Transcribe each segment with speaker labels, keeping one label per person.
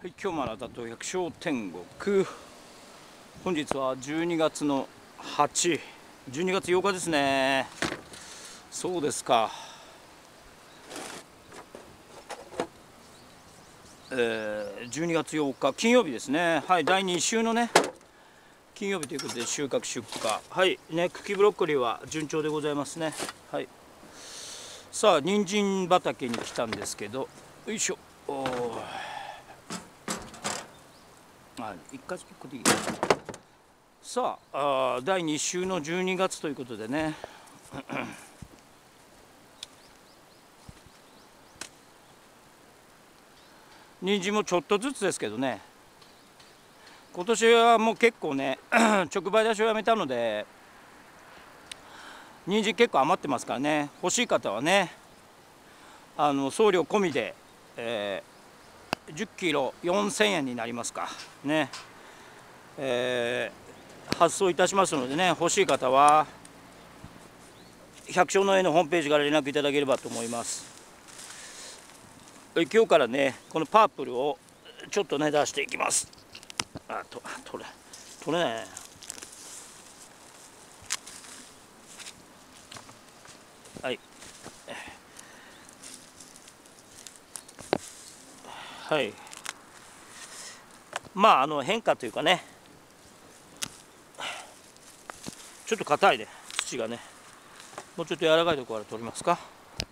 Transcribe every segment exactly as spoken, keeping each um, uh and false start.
Speaker 1: はい、今日もあなたと百姓天国。本日はじゅうにがつのはち、じゅうにがつようかですね。そうですか。えー、じゅうにがつようか金曜日ですね。はい、だいに週のね金曜日ということで収穫出荷。はいね、茎ブロッコリーは順調でございますね。はい。さあ人参畑に来たんですけど、よいしょ。おー、あ、一回一個でいい。さあ、あだいに週のじゅうにがつということでね人参もちょっとずつですけどね、今年はもう結構ね直売出しをやめたので人参結構余ってますからね、欲しい方はね、あの送料込みで、えー、じゅっキロよんせんえんになりますかね、えー、発送いたしますのでね、欲しい方は百姓農園のホームページから連絡いただければと思います。今日からねこのパープルをちょっとね出していきます。あと取れ取れないね。はいはい、まああの変化というかね、ちょっと硬いで土がね、もうちょっと柔らかいところから取りますか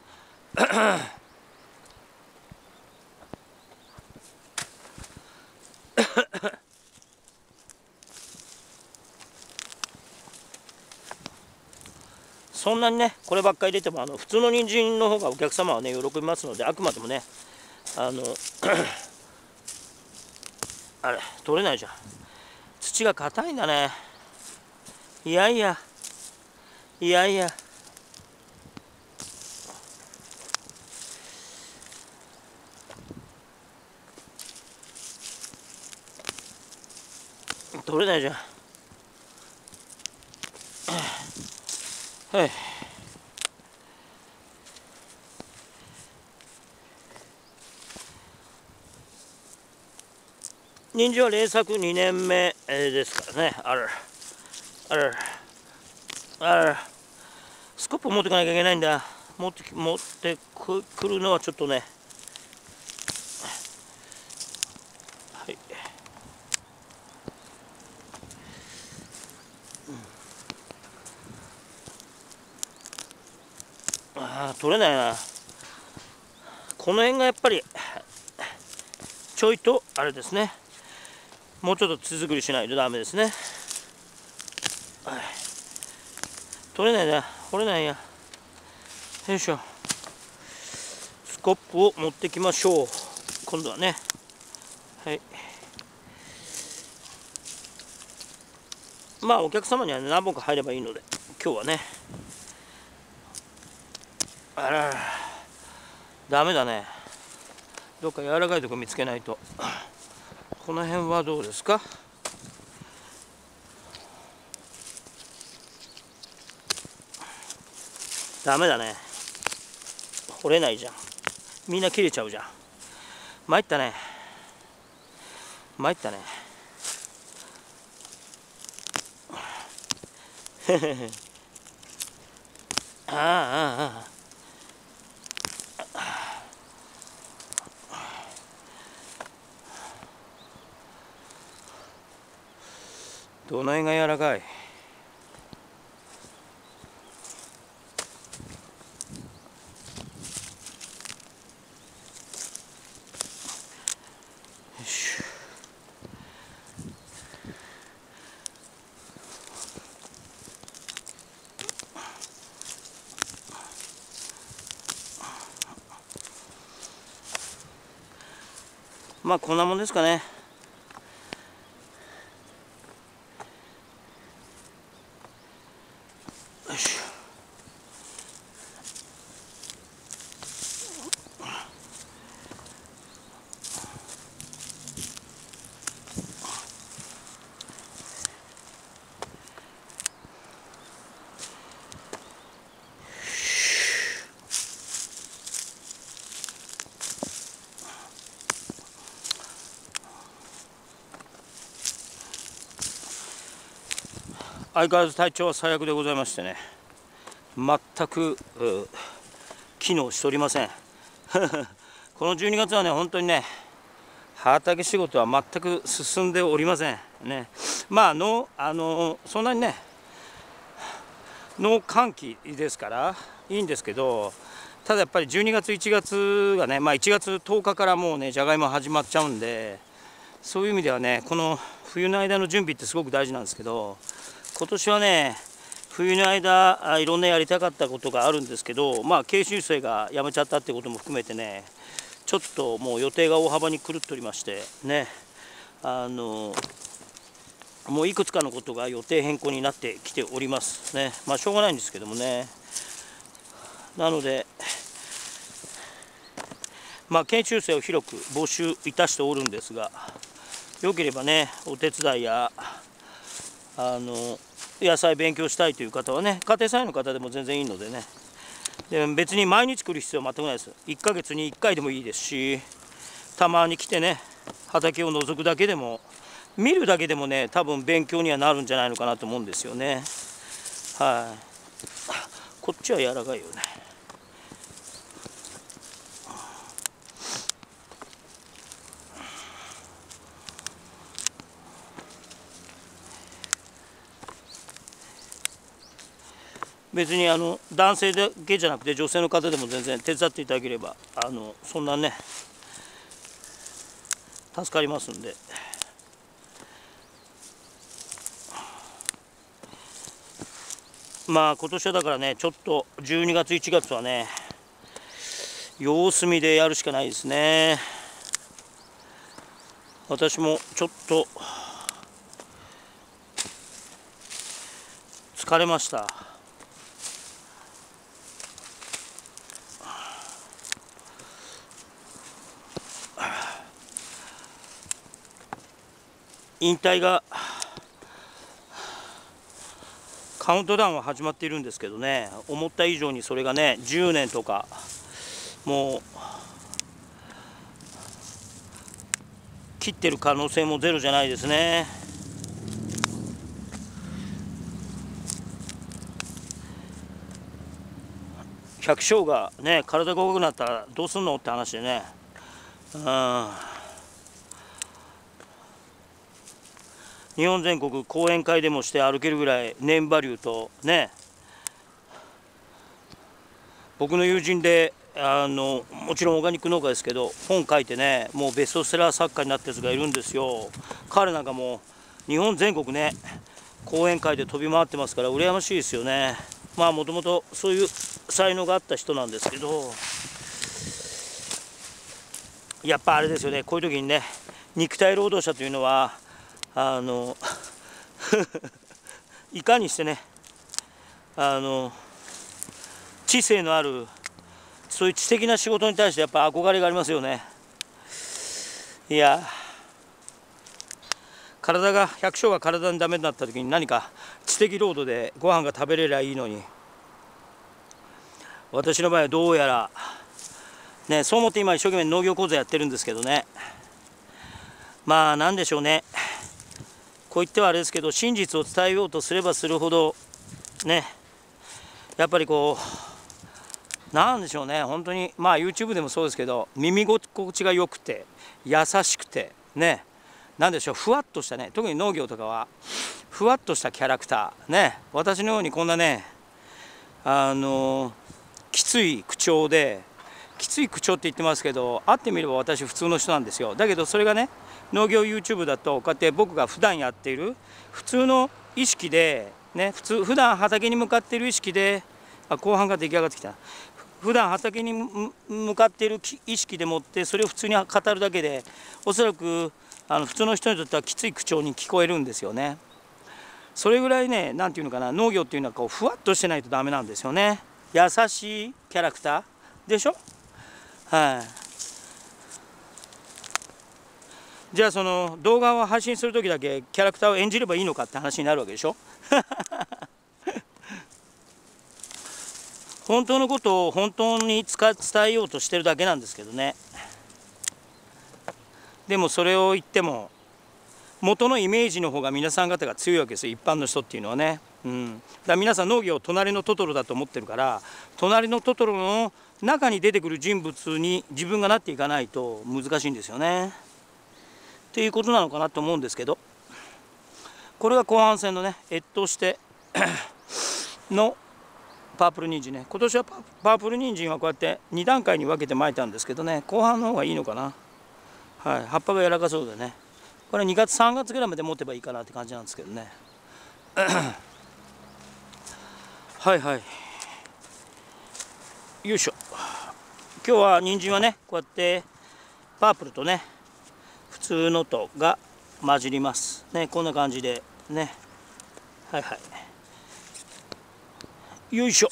Speaker 1: そんなにねこればっかり入れても、あの普通の人参の方がお客様はね喜びますので、あくまでもねあのあれ取れないじゃん、土が硬いんだね。いやいやいやいや取れないじゃん。はい、人参は連作にねんめですからね。あらあらあら、スコップ持ってかなきゃいけないんだ。持って持ってくるのはちょっとね、はい、うん、あー取れないな。この辺がやっぱりちょいとあれですね、もうちょっと手作りしないとダメですね。はい、取れないな、掘れないや。よいしょ、スコップを持ってきましょう。今度はね、はい、まあお客様には、ね、何本か入ればいいので、今日はね、あららダメだね、どっか柔らかいとこ見つけないと。この辺はどうですか。ダメだね、掘れないじゃん、みんな切れちゃうじゃん。参ったね参ったねああああどの辺が柔らかい。まあこんなもんですかね。よいしょ。 相変わらず体調は最悪でございましてね、全く機能しておりませんこのじゅうにがつはね、本当にね、畑仕事は全く進んでおりませんね。まあのあのそんなにね農閑期ですからいいんですけど、ただやっぱりじゅうにがついちがつがね、まあ、いちがつとおかからもうねじゃがいも始まっちゃうんで、そういう意味ではねこの冬の間の準備ってすごく大事なんですけど、今年はね冬の間いろんなやりたかったことがあるんですけど、まあ研修生が辞めちゃったってことも含めてね、ちょっともう予定が大幅に狂っておりましてね、あのもういくつかのことが予定変更になってきておりますね。まあしょうがないんですけどもね。なのでまあ研修生を広く募集いたしておるんですが、よければねお手伝いやあの野菜勉強したいという方はね、家庭菜園の方でも全然いいのでね、で別に毎日来る必要は全くないです。いっかげつにいっかいでもいいですし、たまに来てね畑を覗くだけでも見るだけでもね多分勉強にはなるんじゃないのかなと思うんですよね。はい、こっちは柔らかいよね。別にあの男性だけじゃなくて女性の方でも全然手伝っていただければあのそんなね助かりますんで。まあ今年はだからねちょっとじゅうにがついちがつはね様子見でやるしかないですね。私もちょっと疲れました。引退がカウントダウンは始まっているんですけどね、思った以上にそれがねじゅうねんとかもう切ってる可能性もゼロじゃないですね。百姓がね体が弱くなったらどうすんのって話でね、うん日本全国講演会でもして歩けるぐらい年馬流とね、僕の友人であのもちろんオーガニック農家ですけど本書いてねもうベストセラー作家になったやつがいるんですよ。彼なんかもう日本全国ね講演会で飛び回ってますから羨ましいですよね。まあもともとそういう才能があった人なんですけど、やっぱあれですよね、こういう時にね肉体労働者というのはあのいかにしてねあの知性のあるそういう知的な仕事に対してやっぱ憧れがありますよね。いや体が百姓が体にダメになった時に何か知的労働でご飯が食べれりゃいいのに、私の場合はどうやらねそう思って今一生懸命農業講座やってるんですけどね、まあなんでしょうね、こう言ってはあれですけど真実を伝えようとすればするほどねやっぱりこうなんでしょうね、本当にまあ YouTube でもそうですけど耳心地が良くて優しくてね、なんでしょうふわっとしたね、特に農業とかはふわっとしたキャラクターね、私のようにこんなねあのきつい口調できつい口調って言ってますけど会ってみれば私普通の人なんですよ。だけどそれがね農業 YouTube だとこうやって僕が普段やっている普通の意識でね普通普段畑に向かっている意識であ後半が出来上がってきた普段畑に向かっている意識でもってそれを普通に語るだけでおそらくあの普通の人にとってはきつい口調に聞こえるんですよね。それぐらいね何て言うのかな、農業っていうのはこうふわっとしてないとダメなんですよね。優しいキャラクターでしょ。はい、じゃあその動画を配信する時だけキャラクターを演じればいいのかって話になるわけでしょ本当のことを本当に伝えようとしてるだけなんですけどね。でもそれを言っても元のイメージの方が皆さん方が強いわけですよ、一般の人っていうのはね。うん、だから皆さん農業を隣のトトロだと思ってるから、隣のトトロの中に出てくる人物に自分がなっていかないと難しいんですよね。っていうことなのかなと思うんですけど、これが後半戦のね、越冬してのパープル人参ね。今年はパープル人参はこうやってに段階に分けてまいたんですけどね、後半の方がいいのかな。はい、葉っぱが柔らかそうでね、これにがつさんがつぐらいまで持てばいいかなって感じなんですけどね。はいはい、よいしょ。今日は人参はね、こうやってパープルとね普通のとが混じりますね。こんな感じでね。はいはい、よいしょ。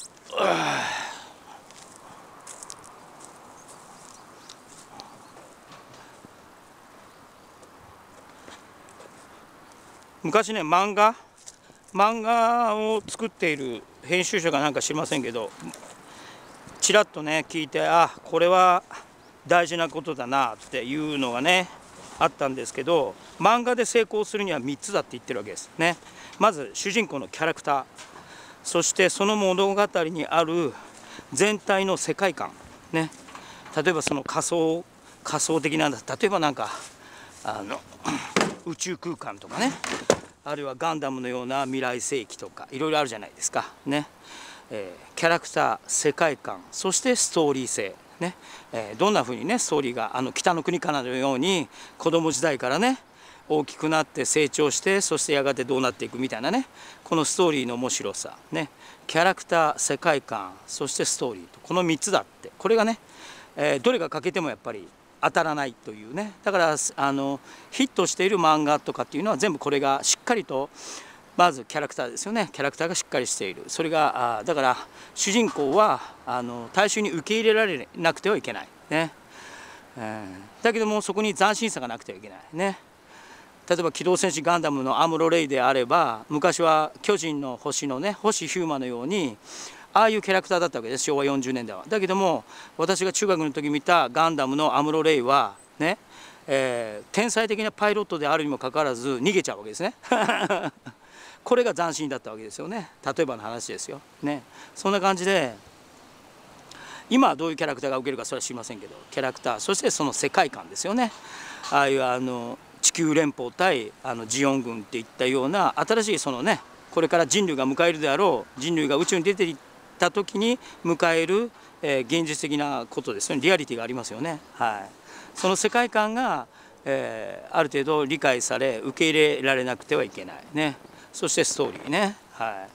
Speaker 1: 昔ね、漫画漫画を作っている編集者かなんか知りませんけど、ちらっとね聞いて、あ、これは大事なことだなっていうのがねあったんですけど、漫画で成功するにはみっつだって言ってるわけですね。まず主人公のキャラクター、そしてその物語にある全体の世界観ね。例えばその仮想仮想的な、例えばなんかあの宇宙空間とかね、あるいはガンダムのような未来世紀とかいろいろあるじゃないですかね。えー、キャラクター、世界観、そしてストーリー性ね、えー、どんなふうにねストーリーがあの北の国からのように子供時代からね大きくなって成長して、そしてやがてどうなっていくみたいなね、このストーリーの面白さね、キャラクター、世界観、そしてストーリーと、このみっつだって、これがね、えー、どれが欠けてもやっぱり当たらないというね。だからあのヒットしている漫画とかっていうのは全部これがしっかりと、まずキャラクターですよね。キャラクターがしっかりしている。それがあだから主人公はあの大衆に受け入れられなくてはいけないね、うん、だけどもそこに斬新さがなくてはいけないね。例えば機動戦士ガンダムのアムロ・レイであれば、昔は巨人の星のね星ヒューマのようにああいうキャラクターだったわけです、しょうわよんじゅうねんだいは。だけども私が中学の時見たガンダムのアムロ・レイはね、えー、天才的なパイロットであるにもかかわらず逃げちゃうわけですね。これが斬新だったわけですよね。例えばの話ですよね。そんな感じで今はどういうキャラクターが受けるかそれは知りませんけど、キャラクター、そしてその世界観ですよね。ああいうあの地球連邦対あのジオン軍っていったような新しいそのね、これから人類が迎えるであろう、人類が宇宙に出ていった時に迎える、えー、現実的なことですよね。リアリティがありますよね。はい、その世界観が、えー、ある程度理解され受け入れられなくてはいけないね。そしてストーリーね。はい、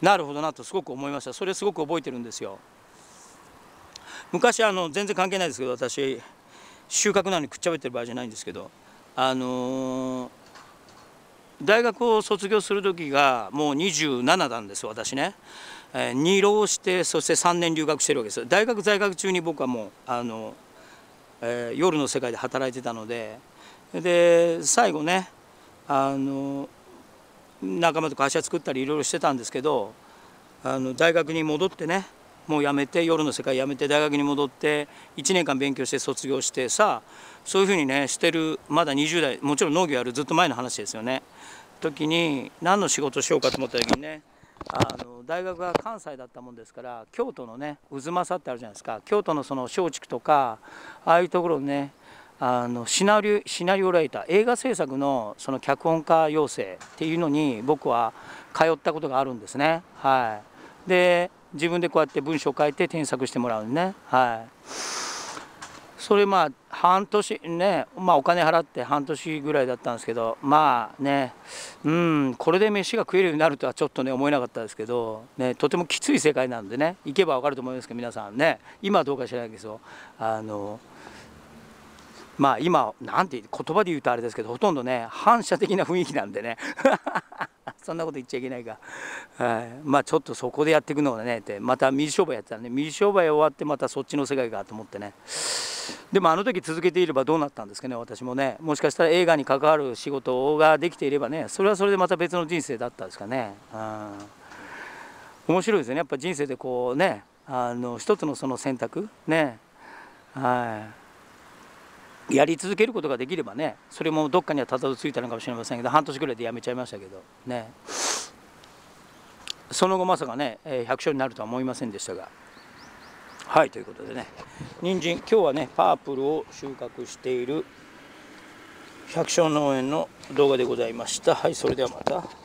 Speaker 1: なるほどなとすごく思いました。それすごく覚えてるんですよ。昔あの全然関係ないですけど、私収穫なのにくっちゃべってる場合じゃないんですけど、あのー、大学を卒業する時がもうにじゅうなななんです私ね。えー、に浪して、そしてさんねん留学してるわけです。大学在学中に僕はもうあの、えー、夜の世界で働いてたので、で最後ねあの仲間と会社作ったりいろいろしてたんですけど、あの大学に戻ってね、もう辞めて、夜の世界辞めて大学に戻っていちねんかん勉強して卒業して、さあそういうふうにねしてるまだにじゅう代、もちろん農業やるずっと前の話ですよね。時に何の仕事しようかと思った時にね、あの大学が関西だったもんですから、京都のね渦政ってあるじゃないですか。京都のその松竹とかああいうところね、あのシナリオシナリオライター、映画制作のその脚本家養成っていうのに僕は通ったことがあるんですね。はい、で自分でこうやって文章を書いて添削してもらうんね。はい、それまあ半年ね、まあお金払って半年ぐらいだったんですけど、まあね、うんこれで飯が食えるようになるとはちょっとね思えなかったですけどね、とてもきつい世界なんでね、行けば分かると思いますけど皆さんね、今はどうか知らないけど、あのまあ今なんて言葉で言うとあれですけど、ほとんどね反射的な雰囲気なんでねそんなこと言っちゃいけないが、はい、まあちょっとそこでやっていくのはねって、また水商売やってたらね、水商売終わってまたそっちの世界かと思ってね。でもあの時続けていればどうなったんですかね、私もね。もしかしたら映画に関わる仕事ができていればね、それはそれでまた別の人生だったんですかね。うん、面白いですよね、やっぱ人生でこうね、あの一つのその選択ね、はい、 やり続けることができればね、それもどっかにはたどり着いたのかもしれませんけど、半年ぐらいでやめちゃいましたけどね。その後まさかねひゃく勝になるとは思いませんでしたが、はい、ということでね、人参今日はねパープルを収穫している百姓農園の動画でございました。はい、それではまた。